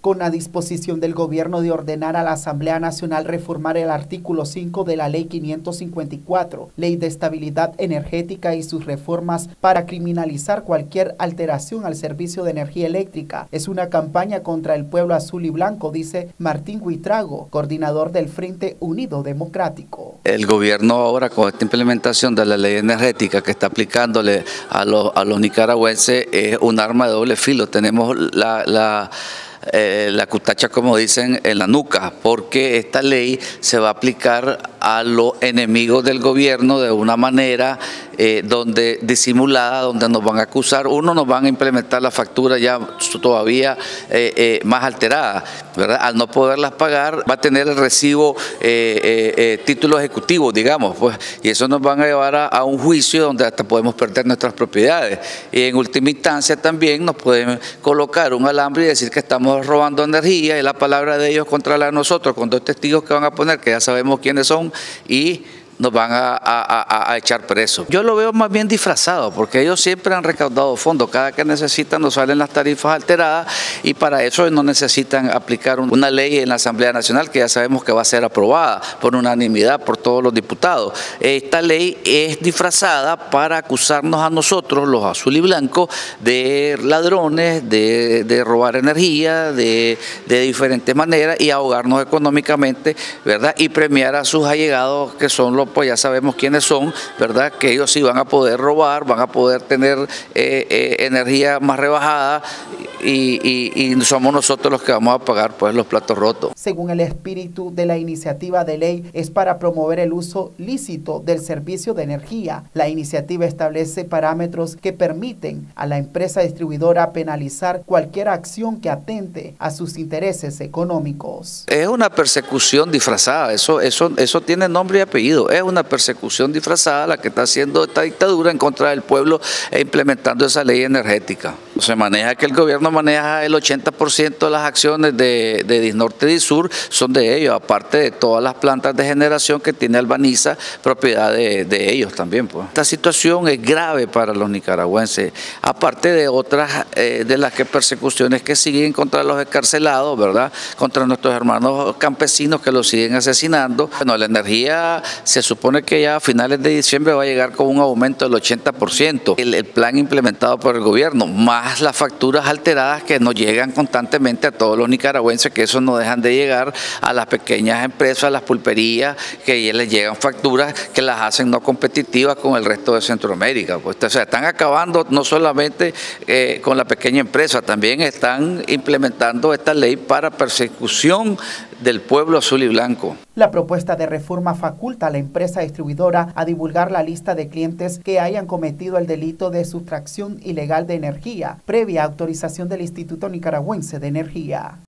con la disposición del gobierno de ordenar a la Asamblea Nacional reformar el artículo 5 de la Ley 554, Ley de Estabilidad Energética y sus reformas para criminalizar cualquier alteración al servicio de energía eléctrica. Es una campaña contra el pueblo azul y blanco, dice Martín Huitrago, coordinador del Frente Unido Democrático. El gobierno ahora, con esta implementación de la ley energética que está aplicándole a los nicaragüenses, es un arma de doble filo. Tenemos la cutacha, como dicen, en la nuca, porque esta ley se va a aplicar a los enemigos del gobierno de una manera donde disimulada, donde nos van a acusar. Nos van a implementar la factura ya todavía más alterada, ¿verdad? Al no poderlas pagar, va a tener el recibo título ejecutivo, digamos, pues, y eso nos van a llevar a un juicio donde hasta podemos perder nuestras propiedades. Y en última instancia también nos pueden colocar un alambre y decir que estamos robando energía, y la palabra de ellos contra la de nosotros, con dos testigos que van a poner, que ya sabemos quiénes son, y nos van a echar presos. Yo lo veo más bien disfrazado, porque ellos siempre han recaudado fondos. Cada que necesitan nos salen las tarifas alteradas, y para eso no necesitan aplicar una ley en la Asamblea Nacional, que ya sabemos que va a ser aprobada por unanimidad por todos los diputados. Esta ley es disfrazada para acusarnos a nosotros, los azul y blancos, de ladrones, de robar energía, de diferentes maneras, y ahogarnos económicamente, ¿verdad? Y premiar a sus allegados, que son pues ya sabemos quiénes son, ¿verdad? Que ellos sí van a poder robar, van a poder tener energía más rebajada, y somos nosotros los que vamos a pagar pues los platos rotos. Según el espíritu de la iniciativa de ley, es para promover el uso lícito del servicio de energía. La iniciativa establece parámetros que permiten a la empresa distribuidora penalizar cualquier acción que atente a sus intereses económicos. Es una persecución disfrazada, eso tiene nombre y apellido. Es una persecución disfrazada la que está haciendo esta dictadura en contra del pueblo e implementando esa ley energética. Se maneja que el gobierno maneja el 80% de las acciones de Disnorte y Disur, son de ellos, aparte de todas las plantas de generación que tiene Albaniza, propiedad de ellos también, pues. Esta situación es grave para los nicaragüenses, aparte de otras de las persecuciones que siguen contra los escarcelados, ¿verdad? Contra nuestros hermanos campesinos que los siguen asesinando. Bueno, la energía se supone que ya a finales de diciembre va a llegar con un aumento del 80%. El plan implementado por el gobierno, más las facturas alteradas que nos llegan constantemente a todos los nicaragüenses, que eso no dejan de llegar a las pequeñas empresas, a las pulperías, que ya les llegan facturas que las hacen no competitivas con el resto de Centroamérica. Pues, o sea, están acabando no solamente con la pequeña empresa, también están implementando esta ley para persecución del pueblo azul y blanco. La propuesta de reforma faculta a la empresa distribuidora a divulgar la lista de clientes que hayan cometido el delito de sustracción ilegal de energía, previa autorización del Instituto Nicaragüense de Energía.